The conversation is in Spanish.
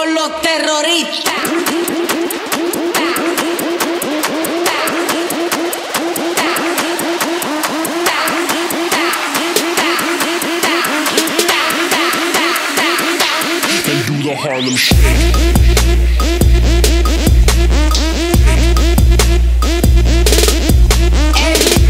con los terroristas. And do the Harlem Shake. El